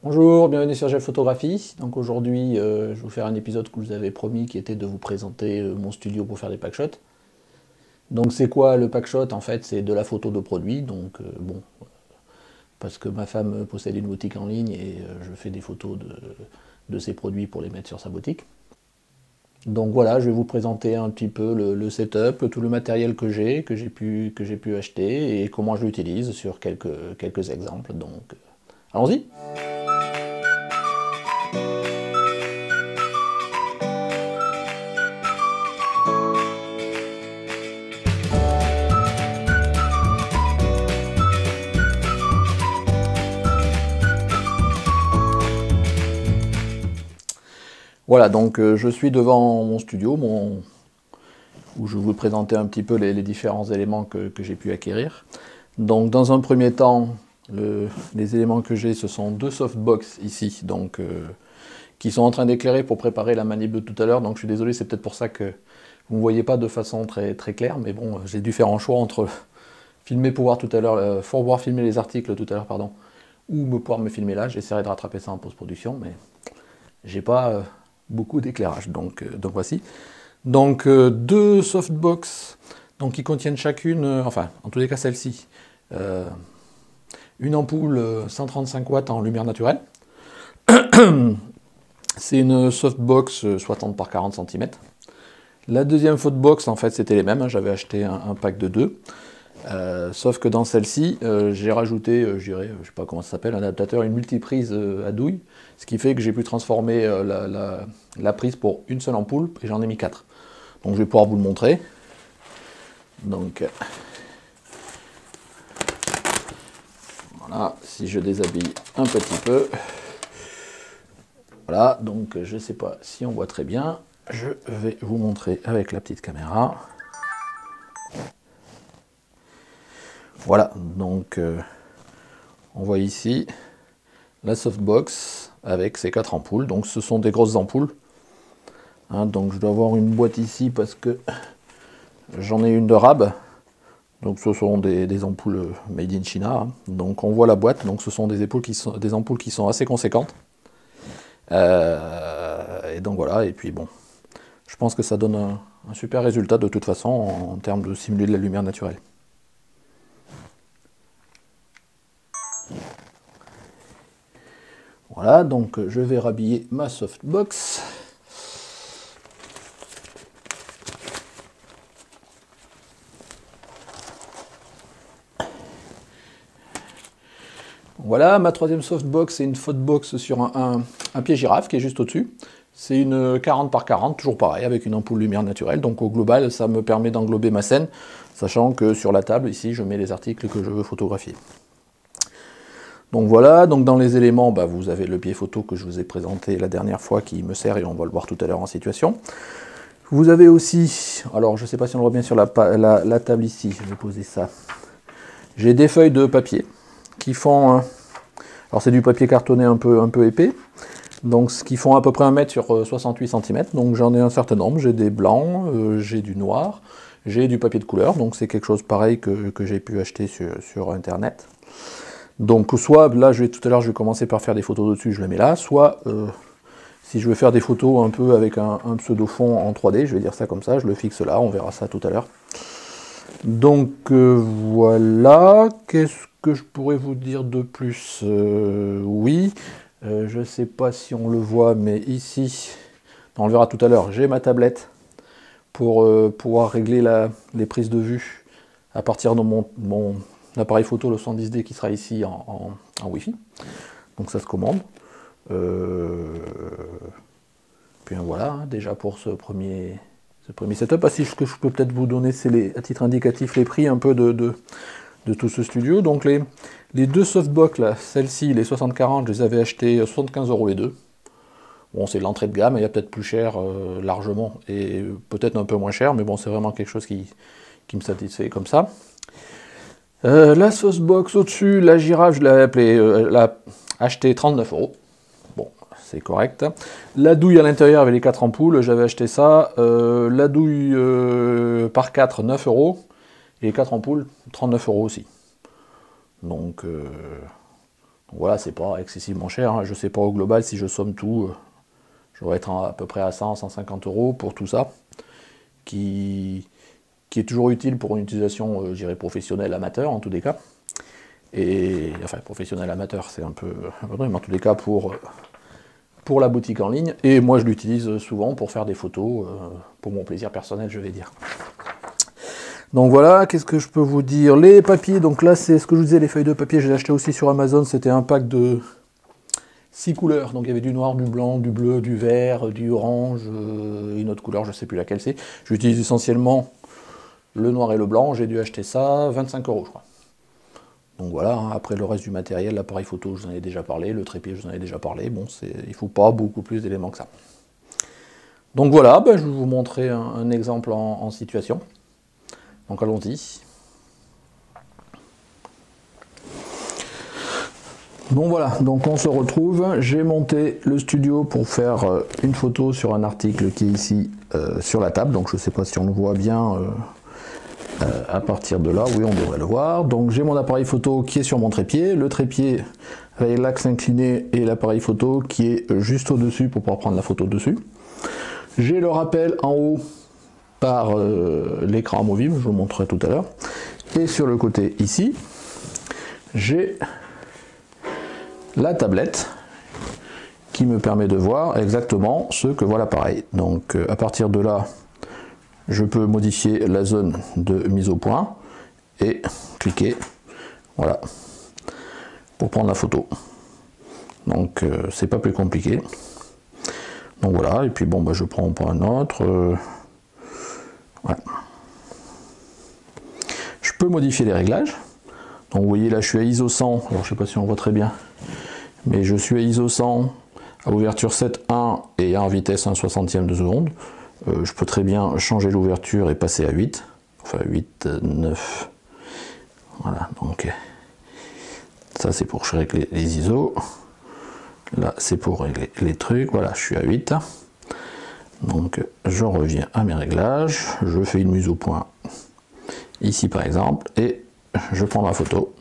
Bonjour, bienvenue sur GEF Photographie. Donc aujourd'hui, je vais vous faire un épisode que je vous avais promis qui était de vous présenter mon studio pour faire des packshots. Donc c'est quoi le packshot? En fait, c'est de la photo de produit. Donc parce que ma femme possède une boutique en ligne et je fais des photos de ses produits pour les mettre sur sa boutique. Donc voilà, je vais vous présenter un petit peu le setup, tout le matériel que j'ai pu acheter et comment je l'utilise sur quelques exemples. Donc allons-y! Voilà, donc je suis devant mon studio où je vais vous présenter un petit peu les différents éléments que j'ai pu acquérir. Donc dans un premier temps, les éléments que j'ai, ce sont deux softbox ici, donc, qui sont en train d'éclairer pour préparer la manip de tout à l'heure. Donc je suis désolé, c'est peut-être pour ça que vous ne me voyez pas de façon très claire, mais bon, j'ai dû faire un choix entre filmer pour voir tout à l'heure, pour pouvoir filmer les articles tout à l'heure, pardon, ou pouvoir me filmer là. J'essaierai de rattraper ça en post-production, mais j'ai pas beaucoup d'éclairage, donc voici. Donc deux softbox donc, qui contiennent chacune, enfin en tous les cas celle-ci, une ampoule 135 watts en lumière naturelle. C'est une softbox 60 par 40 cm. La deuxième softbox, en fait, c'était les mêmes, hein, j'avais acheté un pack de deux. Sauf que dans celle-ci, j'ai rajouté, je dirais, je sais pas comment ça s'appelle, un adaptateur, une multiprise à douille, ce qui fait que j'ai pu transformer la prise pour une seule ampoule, et j'en ai mis 4. Donc je vais pouvoir vous le montrer. Donc voilà, si je déshabille un petit peu, voilà, donc je ne sais pas si on voit très bien, je vais vous montrer avec la petite caméra. Voilà, donc on voit ici la softbox avec ses 4 ampoules. Donc ce sont des grosses ampoules. Hein, donc je dois avoir une boîte ici parce que j'en ai une de Rab. Donc ce sont des ampoules made in China. Hein. Donc on voit la boîte. Donc ce sont des ampoules qui sont assez conséquentes. Et donc voilà, et puis bon, je pense que ça donne un super résultat de toute façon en termes de simuler de la lumière naturelle. Voilà, donc je vais rhabiller ma softbox. Voilà, ma troisième softbox, c'est une softbox sur un pied girafe qui est juste au-dessus. C'est une 40 par 40, toujours pareil, avec une ampoule lumière naturelle. Donc au global, ça me permet d'englober ma scène, sachant que sur la table, ici, je mets les articles que je veux photographier. Donc voilà, donc dans les éléments, bah, vous avez le biais photo que je vous ai présenté la dernière fois qui me sert et on va le voir tout à l'heure en situation. Vous avez aussi, alors je ne sais pas si on le voit bien sur la table ici, je vais poser ça. J'ai des feuilles de papier qui font, alors c'est du papier cartonné un peu épais, donc ce qui font à peu près 1 mètre sur 68 cm, donc j'en ai un certain nombre, j'ai des blancs, j'ai du noir, j'ai du papier de couleur, donc c'est quelque chose pareil que j'ai pu acheter sur internet. Donc soit, là tout à l'heure je vais commencer par faire des photos dessus, je les mets là, soit si je veux faire des photos un peu avec un pseudo fond en 3D, je vais dire ça comme ça, je le fixe là, on verra ça tout à l'heure. Donc voilà, qu'est-ce que je pourrais vous dire de plus? Oui, je ne sais pas si on le voit, mais ici, on le verra tout à l'heure, j'ai ma tablette pour pouvoir régler les prises de vue à partir de mon appareil photo, le 110D qui sera ici en Wi-Fi. Donc ça se commande. Puis voilà, hein, déjà pour ce premier setup. Ah, si, ce que je peux peut-être vous donner, c'est à titre indicatif les prix un peu de tout ce studio. Donc les deux softbox, là, celle-ci, les 60-40, je les avais achetés 75 € les deux. Bon, c'est l'entrée de gamme, il y a peut-être plus cher largement, et peut-être un peu moins cher, mais bon, c'est vraiment quelque chose qui me satisfait comme ça. La softbox au-dessus, la girafe, je l'ai acheté 39 €. Bon, c'est correct. La douille à l'intérieur avec les 4 ampoules, j'avais acheté ça. La douille par 4, 9 €. Et les 4 ampoules, 39 € aussi. Donc Voilà, c'est pas excessivement cher, hein. Je sais pas au global si je somme tout, je dois être à peu près à 100-150 € pour tout ça, qui est toujours utile pour une utilisation, je dirais, professionnelle, amateur en tous les cas. Et enfin, professionnel amateur, c'est un peu vrai, mais en tous les cas pour la boutique en ligne. Et moi, je l'utilise souvent pour faire des photos, pour mon plaisir personnel, je vais dire. Donc voilà, qu'est-ce que je peux vous dire? Les papiers, donc là, c'est ce que je vous disais, les feuilles de papier, j'ai acheté aussi sur Amazon, c'était un pack de 6 couleurs. Donc il y avait du noir, du blanc, du bleu, du vert, du orange, une autre couleur, je ne sais plus laquelle c'est. J'utilise essentiellement le noir et le blanc, j'ai dû acheter ça 25 € je crois. Donc voilà, hein, après le reste du matériel, l'appareil photo, je vous en ai déjà parlé, le trépied, je vous en ai déjà parlé, bon, il ne faut pas beaucoup plus d'éléments que ça. Donc voilà, ben, je vais vous montrer un exemple en situation. Donc allons-y. Bon voilà, donc on se retrouve, j'ai monté le studio pour faire une photo sur un article qui est ici sur la table, donc je ne sais pas si on le voit bien à partir de là, oui on devrait le voir. Donc j'ai mon appareil photo qui est sur mon trépied, le trépied avec l'axe incliné et l'appareil photo qui est juste au-dessus pour pouvoir prendre la photo dessus. J'ai le rappel en haut par l'écran amovible, je vous montrerai tout à l'heure. Et sur le côté ici, j'ai la tablette qui me permet de voir exactement ce que voit l'appareil. Donc à partir de là, je peux modifier la zone de mise au point et cliquer, voilà, pour prendre la photo. Donc c'est pas plus compliqué. Donc voilà, et puis bon, bah, je prends un point autre. Voilà. Je peux modifier les réglages. Donc vous voyez là, je suis à ISO 100. Alors je sais pas si on voit très bien, mais je suis à ISO 100 à ouverture 7.1 et en vitesse 1/60 de seconde. Je peux très bien changer l'ouverture et passer à 8, enfin 8, 9, voilà, donc ça c'est pour régler les ISO, là c'est pour régler les trucs, voilà, je suis à 8, donc je reviens à mes réglages, je fais une mise au point ici par exemple, et je prends ma photo,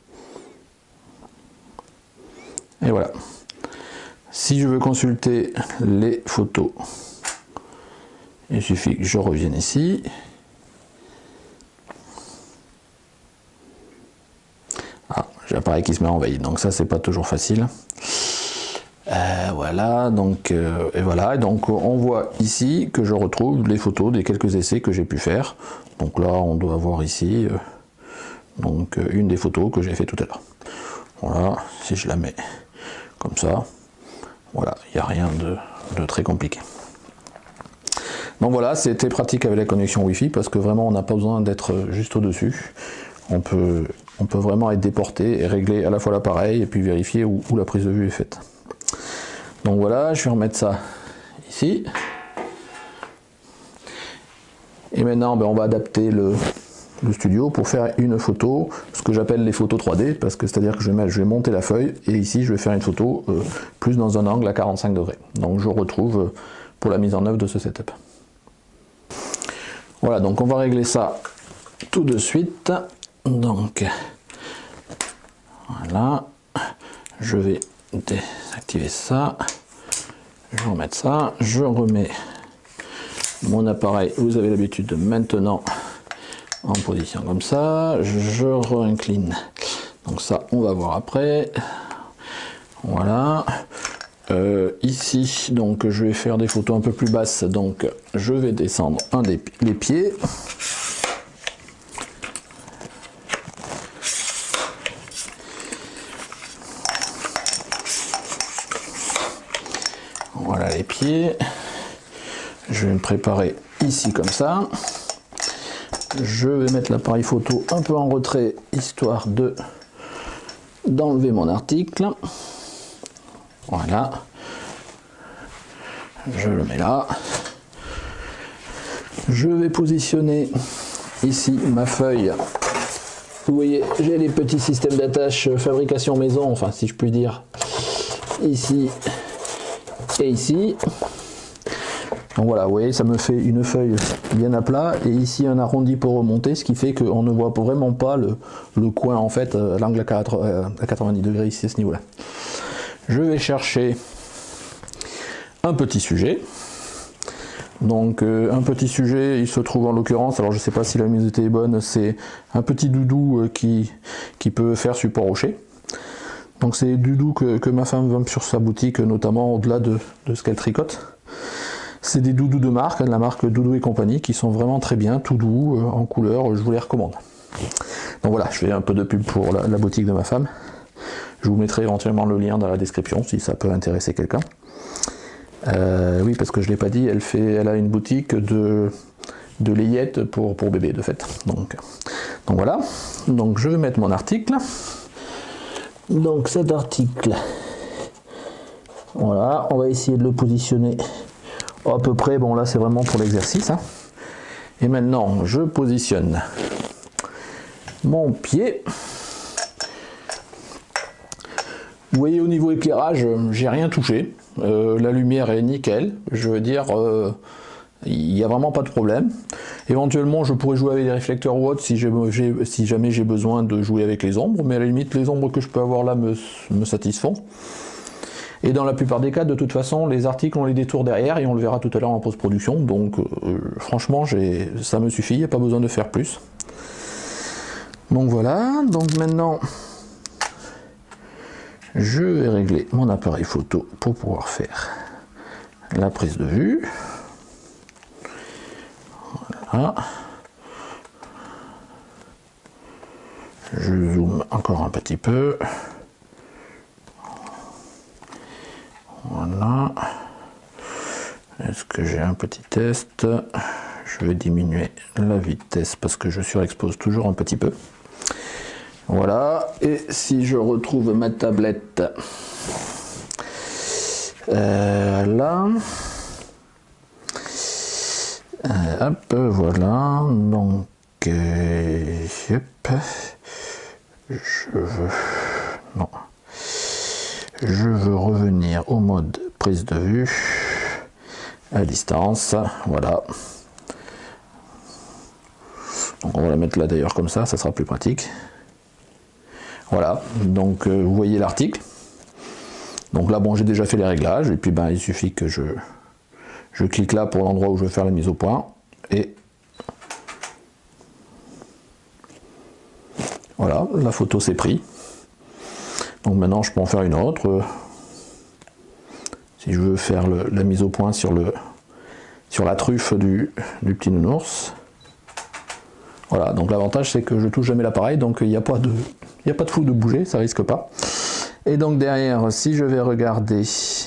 et voilà. Si je veux consulter les photos, il suffit que je revienne ici. Ah, j'ai l'appareil qui se met en veille, donc ça c'est pas toujours facile. Voilà, donc et voilà, donc on voit ici que je retrouve les photos des quelques essais que j'ai pu faire. Donc là, on doit voir ici donc une des photos que j'ai fait tout à l'heure. Voilà, si je la mets comme ça, voilà, il n'y a rien de très compliqué. Donc voilà, c'était pratique avec la connexion Wi-Fi parce que vraiment on n'a pas besoin d'être juste au-dessus. On peut vraiment être déporté et régler à la fois l'appareil et puis vérifier où la prise de vue est faite. Donc voilà, je vais remettre ça ici. Et maintenant ben, on va adapter le studio pour faire une photo, ce que j'appelle les photos 3D, parce que c'est-à-dire que je vais monter la feuille et ici je vais faire une photo plus dans un angle à 45 degrés. Donc je retrouve pour la mise en œuvre de ce setup. Voilà, donc on va régler ça tout de suite. Donc voilà, je vais désactiver ça, je vais remettre ça, je remets mon appareil, vous avez l'habitude maintenant en position comme ça, je réincline, donc ça on va voir après. Voilà. Ici, donc je vais faire des photos un peu plus basses, donc je vais descendre les pieds. Voilà les pieds. Je vais me préparer ici comme ça. Je vais mettre l'appareil photo un peu en retrait, histoire d'enlever mon article. Voilà, je le mets là. Je vais positionner ici ma feuille. Vous voyez, j'ai les petits systèmes d'attache fabrication maison, enfin si je puis dire, ici et ici. Donc voilà, vous voyez, ça me fait une feuille bien à plat et ici un arrondi pour remonter, ce qui fait qu'on ne voit vraiment pas le coin en fait, l'angle à 90 degrés ici à ce niveau-là. je vais chercher un petit sujet. Donc un petit sujet, il se trouve en l'occurrence, alors je ne sais pas si la luminosité est bonne, c'est un petit doudou qui peut faire support rocher. Donc c'est des doudous que ma femme vend sur sa boutique, notamment au-delà de ce qu'elle tricote. C'est des doudous de marque, de la marque Doudou et compagnie, qui sont vraiment très bien, tout doux, en couleur, je vous les recommande. Donc voilà, je fais un peu de pub pour la boutique de ma femme. Je vous mettrai éventuellement le lien dans la description si ça peut intéresser quelqu'un. Oui, parce que je ne l'ai pas dit, elle a une boutique de layettes pour bébé de fait. Donc voilà, donc je vais mettre mon article. Donc cet article, voilà, on va essayer de le positionner à peu près, bon là c'est vraiment pour l'exercice. Hein. Et maintenant je positionne mon pied. Vous voyez au niveau éclairage, j'ai rien touché. La lumière est nickel, je veux dire, il n'y a vraiment pas de problème. Éventuellement, je pourrais jouer avec des réflecteurs ou autre si jamais j'ai besoin de jouer avec les ombres, mais à la limite, les ombres que je peux avoir là me satisfont. Et dans la plupart des cas, de toute façon, les articles ont les détours derrière et on le verra tout à l'heure en post-production. Donc, franchement, ça me suffit, il n'y a pas besoin de faire plus. Donc voilà, donc maintenant... je vais régler mon appareil photo pour pouvoir faire la prise de vue. Voilà. Je zoome encore un petit peu. Voilà. Est-ce que j'ai un petit test? Je vais diminuer la vitesse parce que je surexpose toujours un petit peu. Voilà, et si je retrouve ma tablette, là, hop, voilà, donc, hop, je veux revenir au mode prise de vue, à distance, voilà. Donc on va la mettre là d'ailleurs comme ça sera plus pratique. Voilà, donc vous voyez l'article. Donc là, bon, j'ai déjà fait les réglages, et puis ben, il suffit que je clique là pour l'endroit où je veux faire la mise au point, et voilà, la photo s'est prise. Donc maintenant, je peux en faire une autre. Si je veux faire la mise au point sur la truffe du petit nounours. Voilà, donc l'avantage c'est que je touche jamais l'appareil, donc il n'y a pas de flou de bouger, ça risque pas. Et donc derrière, si je vais regarder,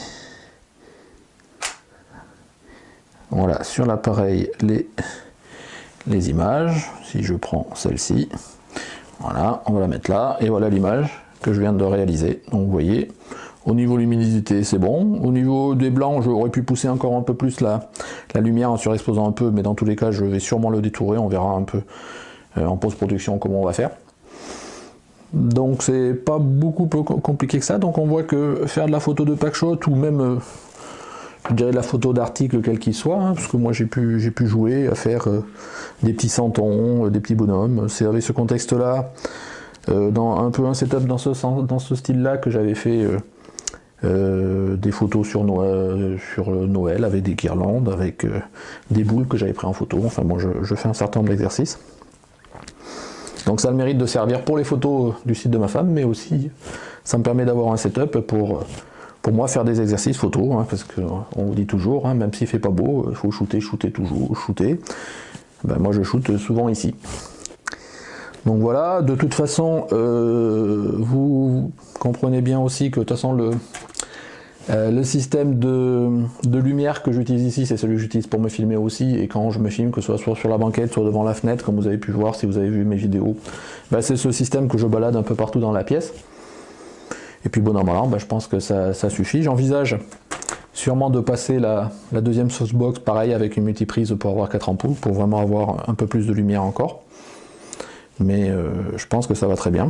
voilà, sur l'appareil les images, si je prends celle-ci, voilà, on va la mettre là, et voilà l'image que je viens de réaliser. Donc vous voyez, au niveau luminosité c'est bon, au niveau des blancs j'aurais pu pousser encore un peu plus la lumière en surexposant un peu, mais dans tous les cas je vais sûrement le détourer, on verra un peu en post-production comment on va faire. Donc c'est pas beaucoup plus compliqué que ça, donc on voit que faire de la photo de packshot ou même je dirais de la photo d'article quel qu'il soit, hein, parce que moi j'ai pu jouer à faire des petits santons, des petits bonhommes, c'est avec ce contexte là, dans un peu un setup dans ce style là que j'avais fait des photos sur Noël avec des guirlandes, avec des boules que j'avais pris en photo, enfin bon je fais un certain nombre d'exercices. Donc ça a le mérite de servir pour les photos du site de ma femme, mais aussi ça me permet d'avoir un setup pour moi faire des exercices photos, hein, parce qu'on vous dit toujours, hein, même s'il fait pas beau, il faut shooter toujours, shooter. Ben, moi je shoote souvent ici. Donc voilà, de toute façon, vous comprenez bien aussi que de toute façon le système de lumière que j'utilise ici, c'est celui que j'utilise pour me filmer aussi, et quand je me filme, que ce soit sur la banquette, soit devant la fenêtre, comme vous avez pu voir si vous avez vu mes vidéos, ben c'est ce système que je balade un peu partout dans la pièce. Et puis bon an mal an, ben je pense que ça suffit. J'envisage sûrement de passer la deuxième softbox pareil avec une multiprise pour avoir 4 ampoules, pour vraiment avoir un peu plus de lumière encore. Mais je pense que ça va très bien.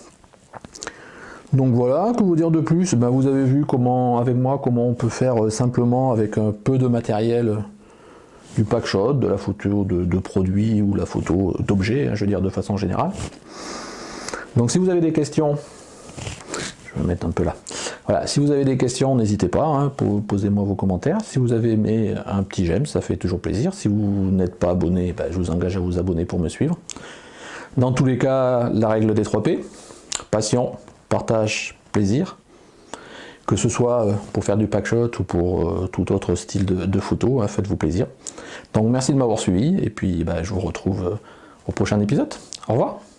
Donc voilà, que vous dire de plus, ben vous avez vu avec moi comment on peut faire simplement avec un peu de matériel du packshot, de la photo de produits ou la photo d'objets, hein, je veux dire de façon générale. Donc si vous avez des questions, je vais me mettre un peu là. Voilà, si vous avez des questions, n'hésitez pas, hein, posez-moi vos commentaires. Si vous avez aimé, un petit j'aime, ça fait toujours plaisir. Si vous n'êtes pas abonné, je vous engage à vous abonner pour me suivre. Dans tous les cas, la règle des 3 P, passion, partage, plaisir. Que ce soit pour faire du packshot ou pour tout autre style de photo, hein, faites-vous plaisir. Donc merci de m'avoir suivi, et puis je vous retrouve au prochain épisode. Au revoir.